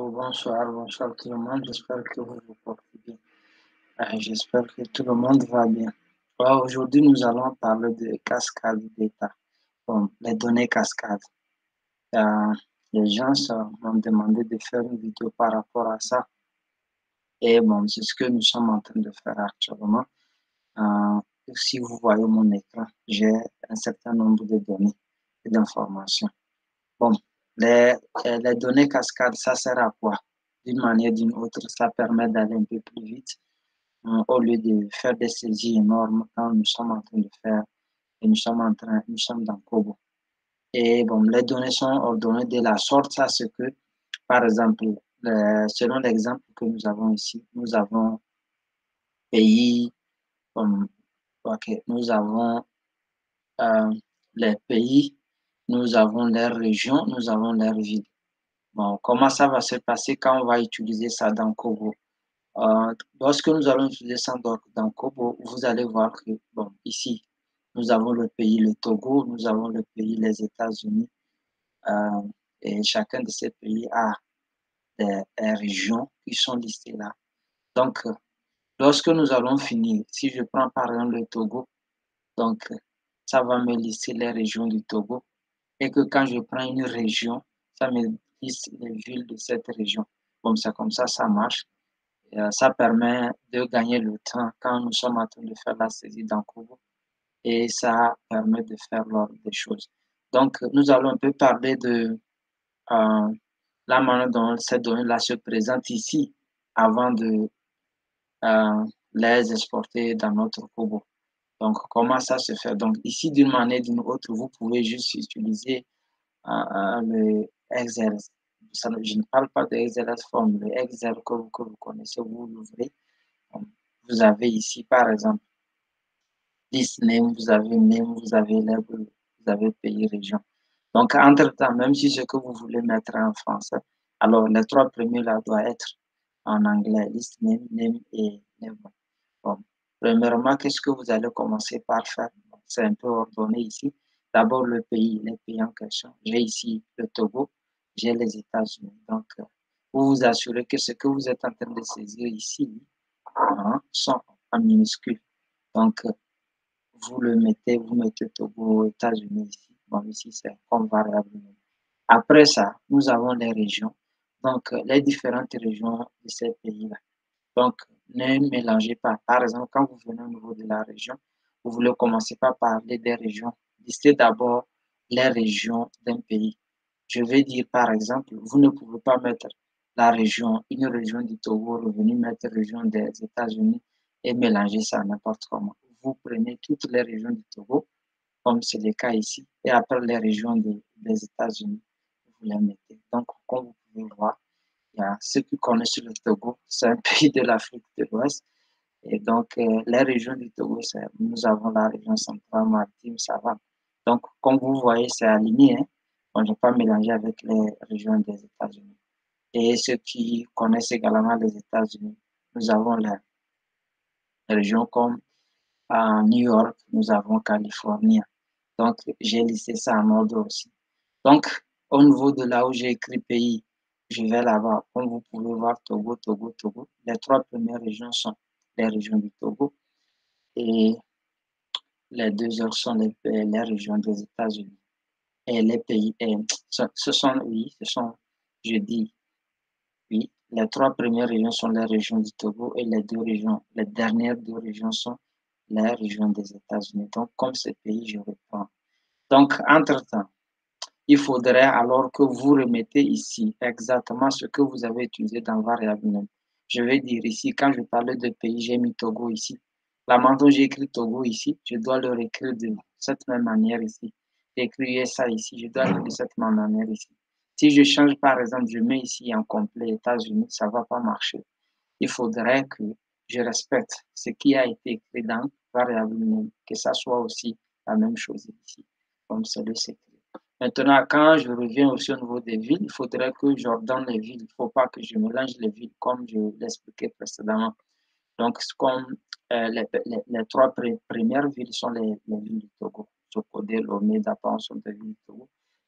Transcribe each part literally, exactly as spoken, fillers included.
Bonjour, bonsoir, bonsoir tout le monde. J'espère que vous vous portez bien. Euh, J'espère que tout le monde va bien. Alors, aujourd'hui, nous allons parler de cascade d'état. Bon, les données cascades. Euh, les gens euh, m'ont demandé de faire une vidéo par rapport à ça. Et bon, c'est ce que nous sommes en train de faire actuellement. Euh, si vous voyez mon écran, j'ai un certain nombre de données et d'informations. Bon, les, euh, les données cascades, ça sert à quoi? D'une manière ou d'une autre, ça permet d'aller un peu plus vite euh, au lieu de faire des saisies énormes quand nous sommes en train de faire et nous sommes en train, nous sommes dans Kobo. Et bon, les données sont ordonnées de la sorte à ce que, par exemple, le- selon l'exemple que nous avons ici, nous avons pays, comme, ok, nous avons euh, les pays, nous avons les régions, nous avons les villes. Bon, comment ça va se passer quand on va utiliser ça dans Kobo? Euh, lorsque nous allons utiliser ça dans, dans Kobo, vous allez voir que, bon, ici, nous avons le pays, le Togo, nous avons le pays, les États-Unis, euh, et chacun de ces pays a des, des régions qui sont listées là. Donc, euh, lorsque nous allons finir, si je prends par exemple le Togo, donc, euh, ça va me lister les régions du Togo, et que quand je prends une région, ça me liste les villes de cette région. Comme ça, comme ça, ça marche. Et, euh, ça permet de gagner le temps quand nous sommes en train de faire la saisie dans Kobo et ça permet de faire l'ordre des choses. Donc, nous allons un peu parler de euh, la manière dont ces données-là se présentent ici avant de euh, les exporter dans notre Kobo. Donc, comment ça se fait? Donc, ici, d'une manière ou d'une autre, vous pouvez juste utiliser euh, euh, le Excel. Ça, je ne parle pas de Excel form, le Excel que vous, que vous connaissez, vous l'ouvrez. Vous avez ici, par exemple, list name, vous avez name, vous avez label, vous avez pays, région. Donc, entre-temps, même si ce que vous voulez mettre en français, alors les trois premiers là doivent être en anglais, list name, name et name. Bon. Premièrement, qu'est-ce que vous allez commencer par faire? C'est un peu ordonné ici. D'abord, le pays, les pays en question. J'ai ici le Togo, j'ai les États-Unis. Donc, euh, vous vous assurez que ce que vous êtes en train de saisir ici hein, sont en minuscules. Donc, euh, vous le mettez, vous mettez Togo, États-Unis ici. Bon, ici, c'est comme variable. Après ça, nous avons les régions. Donc, euh, les différentes régions de ces pays-là. Donc, ne mélangez pas. Par exemple, quand vous venez au niveau de la région, vous voulez commencer par parler des régions. Listez d'abord les régions d'un pays. Je vais dire, par exemple, vous ne pouvez pas mettre la région, une région du Togo, revenir mettre région des États-Unis et mélanger ça n'importe comment. Vous prenez toutes les régions du Togo, comme c'est le cas ici, et après les régions de, des États-Unis, vous les mettez. Donc, comme vous pouvez voir, il y a ceux qui connaissent le Togo, c'est un pays de l'Afrique de l'Ouest. Et donc, euh, les régions du Togo, nous avons la région centrale, maritime, ça va. Donc, comme vous voyez, c'est aligné. Hein? On ne va pas mélanger avec les régions des États-Unis. Et ceux qui connaissent également les États-Unis, nous avons les régions comme à New York, nous avons Californie. Donc, j'ai listé ça en ordre aussi. Donc, au niveau de là où j'ai écrit pays, je vais là-bas. Comme vous pouvez voir, Togo, Togo, Togo. Les trois premières régions sont les régions du Togo et les deux autres sont les, les régions des États-Unis. Et les pays, et ce, ce sont, oui, ce sont, je dis, oui, les trois premières régions sont les régions du Togo et les deux régions, les dernières deux régions sont les régions des États-Unis. Donc, comme ces pays, je reprends. Donc, entre-temps, il faudrait alors que vous remettez ici exactement ce que vous avez utilisé dans variable name. Je vais dire ici, quand je parlais de pays, j'ai mis Togo ici. Là, maintenant, j'ai écrit Togo ici. Je dois le réécrire de cette même manière ici. J'ai écrit ça ici. Je dois le de cette même manière ici. Si je change, par exemple, je mets ici en complet États-Unis, ça ne va pas marcher. Il faudrait que je respecte ce qui a été écrit dans variable name, que ça soit aussi la même chose ici, comme c'est le secret. Maintenant, quand je reviens aussi au niveau des villes, il faudrait que j'ordonne les villes. Il ne faut pas que je mélange les villes comme je l'expliquais précédemment. Donc, comme euh, les, les, les, trois pr premières villes sont les, les villes du Togo. Sokodé, Lomé, Dapan sont des villes du Togo.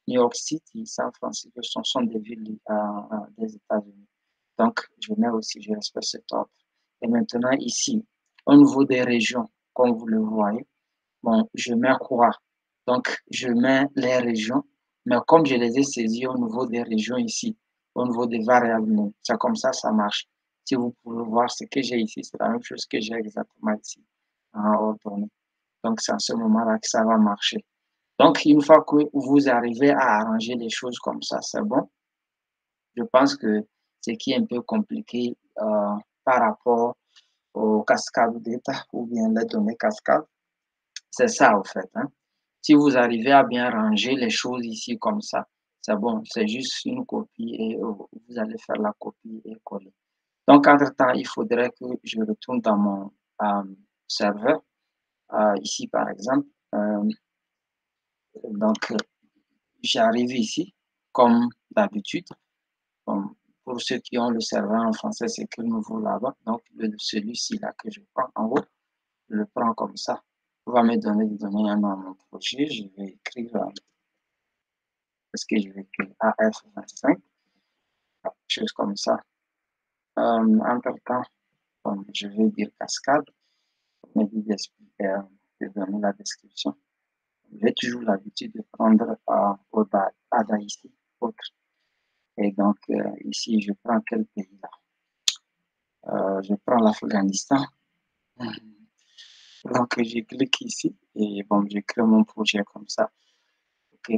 New York City, San Francisco, ce sont des villes euh, euh, des États-Unis. Donc, je mets aussi, je respecte cet ordre. Et maintenant, ici, au niveau des régions, comme vous le voyez, bon, je mets quoi? Donc, je mets les régions, mais comme je les ai saisies au niveau des régions ici, au niveau des variables, c'est comme ça, ça marche. Si vous pouvez voir ce que j'ai ici, c'est la même chose que j'ai exactement ici, en ordonnée. Donc, c'est à ce moment-là que ça va marcher. Donc, une fois que vous arrivez à arranger les choses comme ça, c'est bon. Je pense que ce qui est un peu compliqué euh, par rapport aux cascades d'état ou bien les données cascades, c'est ça, au fait. Hein. Si vous arrivez à bien ranger les choses ici comme ça, c'est bon, c'est juste une copie et euh, vous allez faire la copie et coller. Donc, entre-temps, il faudrait que je retourne dans mon euh, serveur. Euh, ici, par exemple. Euh, donc, euh, j'arrive ici, comme d'habitude. Bon, pour ceux qui ont le serveur en français, c'est que nouveau là-bas. Donc, celui-ci là que je prends en haut, je le prends comme ça. On va me donner, donner un nom à mon projet. Je vais écrire, euh, parce que je vais écrire A F vingt-cinq, quelque chose comme ça. Euh, entre-temps, bon, je vais dire cascade, me dit d'expliquer, de donner la description. J'ai toujours l'habitude de prendre euh, Oda, Ada ici, autre. Et donc, euh, ici, je prends quel pays là? Euh, je prends l'Afghanistan. Donc, je clique ici et bon, je crée mon projet comme ça. OK.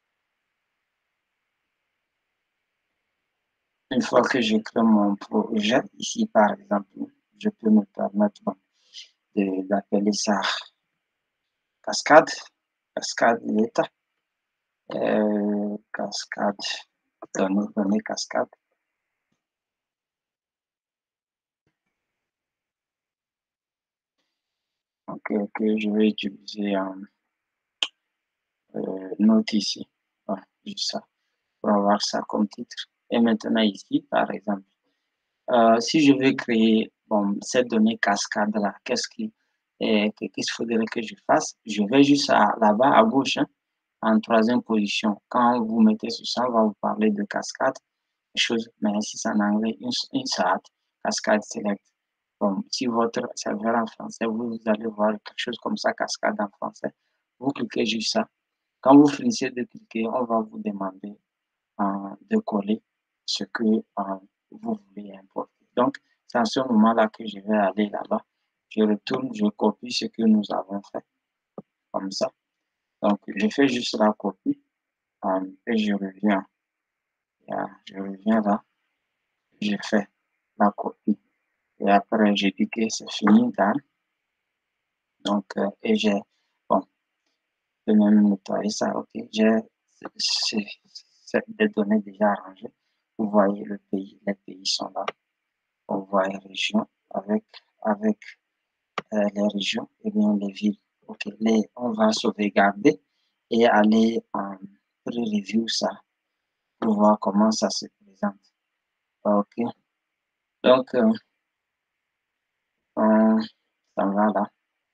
Une fois que je crée mon projet, ici, par exemple, je peux me permettre d'appeler ça cascade, cascade d'état, euh, cascade, données, données cascade. Donc, ok, je vais utiliser un euh, note ici. Voilà, juste ça, pour avoir ça comme titre. Et maintenant ici, par exemple, euh, si je veux créer bon, cette donnée cascade-là, qu'est-ce qu'il qu'est-ce faudrait que je fasse? Je vais juste là-bas à gauche, hein, en troisième position. Quand vous mettez sur ça, on va vous parler de cascade, chose, mais si c'est en anglais, une, une sorte, cascade select. Bon, si votre serveur en français, vous, vous allez voir quelque chose comme ça, cascade en français. Vous cliquez juste ça. Quand vous finissez de cliquer, on va vous demander euh, de coller ce que euh, vous voulez importer. Donc, c'est à ce moment-là que je vais aller là-bas. Je retourne, je copie ce que nous avons fait, comme ça. Donc, je fais juste la copie euh, et je reviens. Yeah, je reviens là, je fais la copie. Et après, j'ai dit que c'est fini, là. Donc, euh, et j'ai, bon, je vais même nettoyer ça, ok. J'ai des données déjà arrangées. Vous voyez le pays, les pays sont là. On voit les régions avec, avec euh, les régions et bien les villes. Ok, les, on va sauvegarder et aller en pré-review ça pour voir comment ça se présente. Ok, donc, euh, on, ça va là.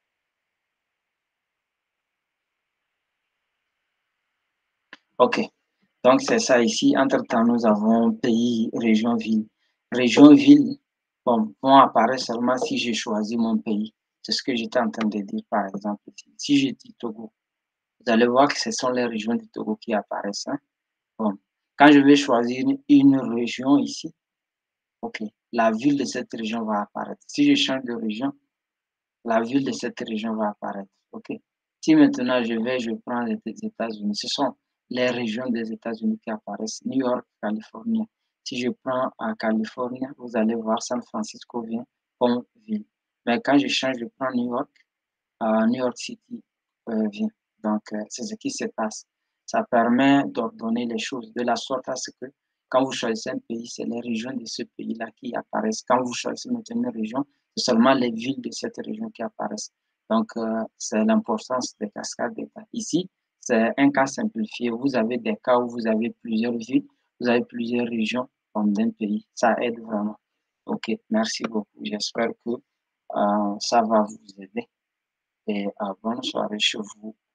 Ok, donc c'est ça ici. Entre-temps, nous avons pays, région, ville. Région, ville, bon, vont apparaître seulement si j'ai choisi mon pays. C'est ce que j'étais en train de dire, par exemple. Ici. Si je dis Togo, vous allez voir que ce sont les régions du Togo qui apparaissent. Hein. Bon. Quand je vais choisir une, une région ici, ok, la ville de cette région va apparaître. Si je change de région, la ville de cette région va apparaître. Ok. Si maintenant je vais, je prends les États-Unis, ce sont les régions des États-Unis qui apparaissent. New York, Californie. Si je prends en Californie, vous allez voir San Francisco vient comme ville. Mais quand je change, je prends New York, euh, New York City euh, vient. Donc, euh, c'est ce qui se passe. Ça permet d'ordonner les choses de la sorte à ce que quand vous choisissez un pays, c'est les régions de ce pays-là qui apparaissent. Quand vous choisissez maintenant une région, c'est seulement les villes de cette région qui apparaissent. Donc, euh, c'est l'importance des cascades d'État. Ici, c'est un cas simplifié. Vous avez des cas où vous avez plusieurs villes, vous avez plusieurs régions comme d'un pays. Ça aide vraiment. OK, merci beaucoup. J'espère que euh, ça va vous aider. Et euh, bonne soirée chez vous.